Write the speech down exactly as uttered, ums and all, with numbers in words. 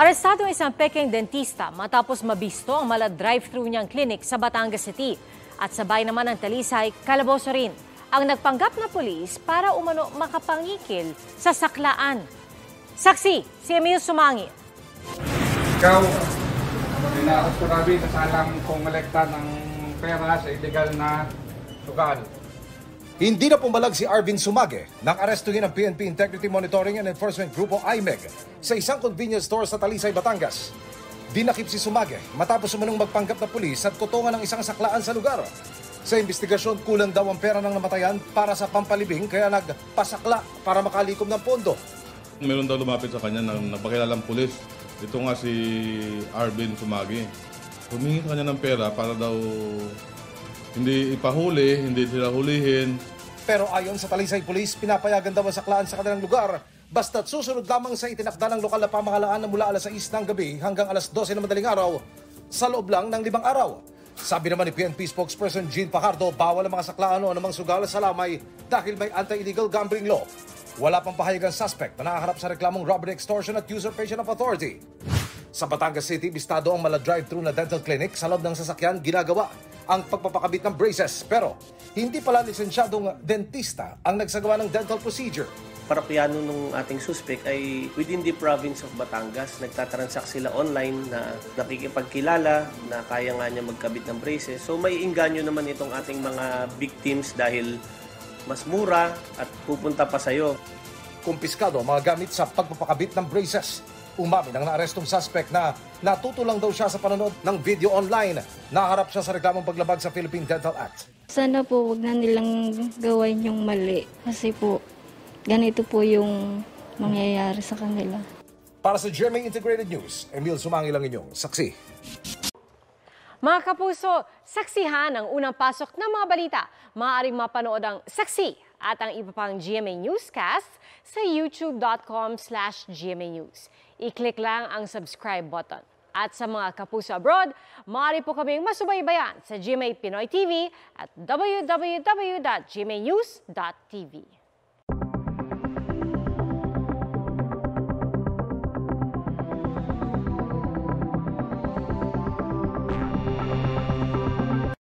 Arestado ang isang peking dentista matapos mabisto ang mala drive-thru niyang clinic sa Batangas City. At sabay naman ng Talisay, kalaboso rin ang nagpanggap na pulis para umano makapangikil sa saklaan. Saksi, si Emil Sumangi. Ikaw, inaarap ko namin na salang kumolekta ng pera sa illegal na sugal. Hindi na pumalag si Arvin Sumage nang arestuhin ng P N P Integrity Monitoring and Enforcement Grupo I M E G sa isang convenience store sa Talisay, Batangas. Dinakip si Sumage matapos umanong magpanggap na pulis at kutungan ng isang saklaan sa lugar. Sa investigasyon, kulang daw ang pera ng namatayan para sa pampalibing kaya nagpasakla para makalikom ng pondo. Meron daw lumapit sa kanya ng napakilalang pulis. Ito nga si Arvin Sumage. Humingi sa kanya ng pera para daw hindi ipahuli, hindi sila hulihin. Pero ayon sa Talisay Police, pinapayagan daw ang saklaan sa kanilang lugar basta't susunod lamang sa itinakda ng lokal na pamahalaan na mula alas sais ng gabi hanggang alas dose ng madaling araw sa loob lang ng limang araw. Sabi naman ni P N P spokesperson Jean Fajardo, bawal ang mga saklaan o anumang sugal sa lamay dahil may anti-illegal gambling law. Wala pang pahayag ang suspect na nakaharap sa reklamong robbery, extortion at usurpation of authority. Sa Batangas City, bistado ang mala drive-thru na dental clinic. Sa loob ng sasakyan, ginagawa ang pagpapakabit ng braces. Pero hindi pala lisensyadong dentista ang nagsagawa ng dental procedure. Parokyano ng ating suspect ay within the province of Batangas. Nagtatransact sila online na nakikipagkilala na kaya nga niya magkabit ng braces. So may inganyo naman itong ating mga victims dahil mas mura at pupunta pa sa'yo. Kumpiskado ang mga gamit sa pagpapakabit ng braces. Umamin ang naarestong suspect na natutulang daw siya sa panonood ng video online. Naharap siya sa reklamong paglabag sa Philippine Dental Act. Sana po wag na nilang gawin yung mali kasi po ganito po yung mangyayari sa kanila. Para sa G M A Integrated News, Emil Sumangi lang inyong saksi. Mga kapuso, saksihan ang unang pasok ng mga balita. Maaaring mapanood ang Saksi at ang iba pang G M A Newscast sa youtube.com slash gmanews. I-click lang ang subscribe button. At sa mga kapuso abroad, maaari po kaming masubaybayan sa G M A Pinoy T V at w w w dot g m a news dot t v.